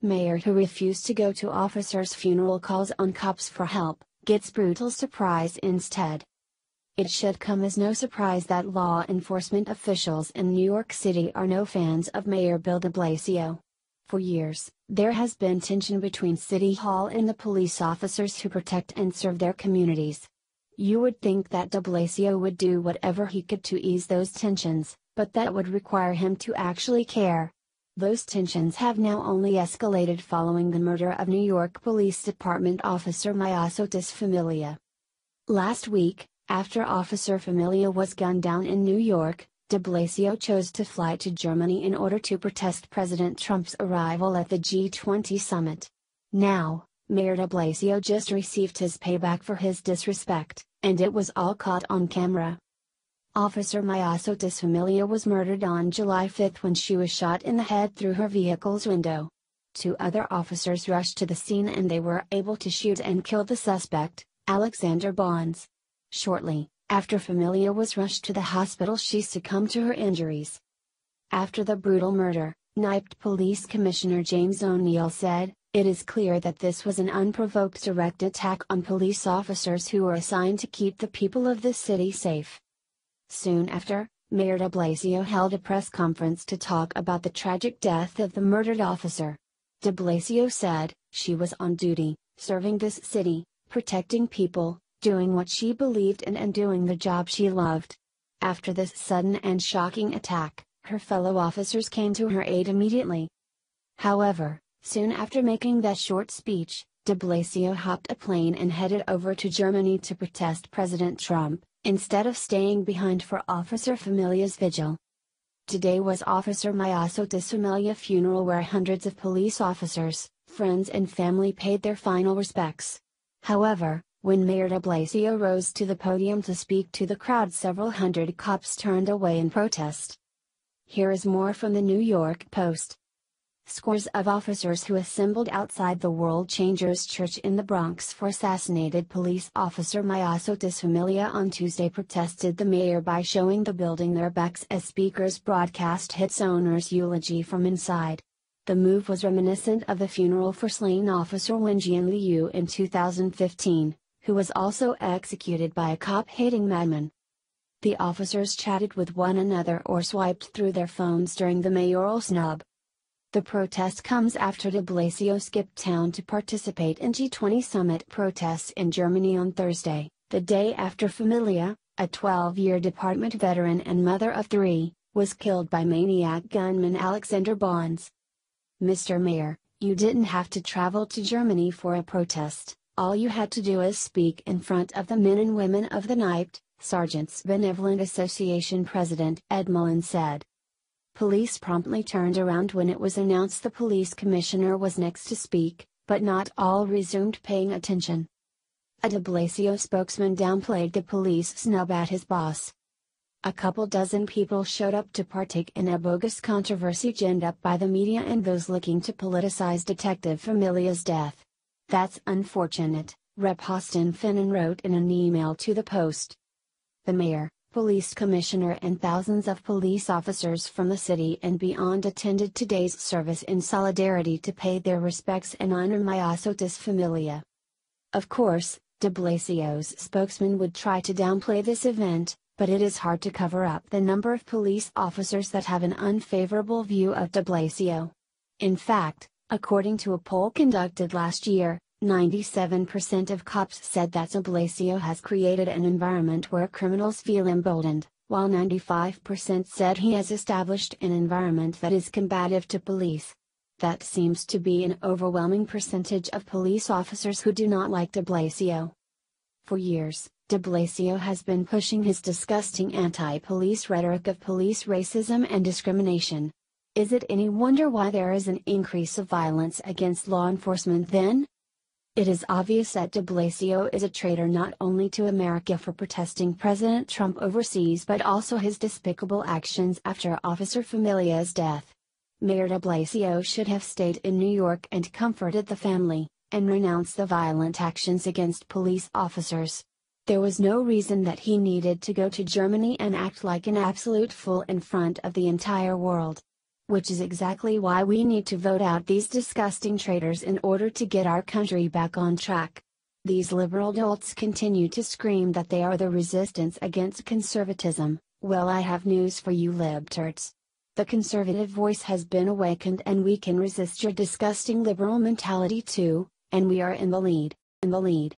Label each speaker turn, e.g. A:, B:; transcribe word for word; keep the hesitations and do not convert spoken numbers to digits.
A: Mayor who refused to go to officer's funeral calls on cops for help, gets brutal surprise instead. It should come as no surprise that law enforcement officials in New York City are no fans of Mayor Bill de Blasio. For years, there has been tension between City Hall and the police officers who protect and serve their communities. You would think that de Blasio would do whatever he could to ease those tensions, but that would require him to actually care. Those tensions have now only escalated following the murder of New York Police Department Officer Myasotis Familia. Last week, after Officer Familia was gunned down in New York, de Blasio chose to fly to Germany in order to protest President Trump's arrival at the G twenty summit. Now, Mayor de Blasio just received his payback for his disrespect, and it was all caught on camera. Officer Myasotis Familia was murdered on July fifth when she was shot in the head through her vehicle's window. Two other officers rushed to the scene and they were able to shoot and kill the suspect, Alexander Bonds. Shortly after Familia was rushed to the hospital, she succumbed to her injuries. After the brutal murder, N Y P D Police Commissioner James O'Neill said, "It is clear that this was an unprovoked direct attack on police officers who were assigned to keep the people of this city safe." Soon after, Mayor de Blasio held a press conference to talk about the tragic death of the murdered officer. De Blasio said, "She was on duty, serving this city, protecting people, doing what she believed in and doing the job she loved." After this sudden and shocking attack, her fellow officers came to her aid immediately. However, soon after making that short speech, de Blasio hopped a plane and headed over to Germany to protest President Trump, instead of staying behind for Officer Familia's vigil. Today was Officer Myasotis Familia's funeral, where hundreds of police officers, friends and family paid their final respects. However, when Mayor de Blasio rose to the podium to speak to the crowd, several hundred cops turned away in protest. Here is more from the New York Post. Scores of officers who assembled outside the World Changers Church in the Bronx for assassinated police officer Myasotis Familia on Tuesday protested the mayor by showing the building their backs as speakers broadcast its owner's eulogy from inside. The move was reminiscent of the funeral for slain officer Wenjian Liu in two thousand fifteen, who was also executed by a cop-hating madman. The officers chatted with one another or swiped through their phones during the mayoral snub. The protest comes after de Blasio skipped town to participate in G twenty summit protests in Germany on Thursday, the day after Familia, a twelve-year department veteran and mother of three, was killed by maniac gunman Alexander Bonds. "Mister Mayor, you didn't have to travel to Germany for a protest. All you had to do is speak in front of the men and women of the N Y P D, Sergeants Benevolent Association President Ed Mullen said. Police promptly turned around when it was announced the police commissioner was next to speak, but not all resumed paying attention. A de Blasio spokesman downplayed the police snub at his boss. A couple dozen people showed up to partake in a bogus controversy ginned up by the media and those looking to politicize Detective Familia's death. That's unfortunate, Representative Austin Finnan wrote in an email to the Post. The mayor, police commissioner and thousands of police officers from the city and beyond attended today's service in solidarity to pay their respects and honor Myasotis Familia. Of course, de Blasio's spokesman would try to downplay this event, but it is hard to cover up the number of police officers that have an unfavorable view of de Blasio. In fact, according to a poll conducted last year, ninety-seven percent of cops said that de Blasio has created an environment where criminals feel emboldened, while ninety-five percent said he has established an environment that is combative to police. That seems to be an overwhelming percentage of police officers who do not like de Blasio. For years, de Blasio has been pushing his disgusting anti-police rhetoric of police racism and discrimination. Is it any wonder why there is an increase of violence against law enforcement then? It is obvious that de Blasio is a traitor not only to America for protesting President Trump overseas but also his despicable actions after Officer Familia's death. Mayor de Blasio should have stayed in New York and comforted the family, and renounced the violent actions against police officers. There was no reason that he needed to go to Germany and act like an absolute fool in front of the entire world. Which is exactly why we need to vote out these disgusting traitors in order to get our country back on track. These liberal dolts continue to scream that they are the resistance against conservatism. Well, I have news for you libtards. The conservative voice has been awakened and we can resist your disgusting liberal mentality too, and we are in the lead, in the lead.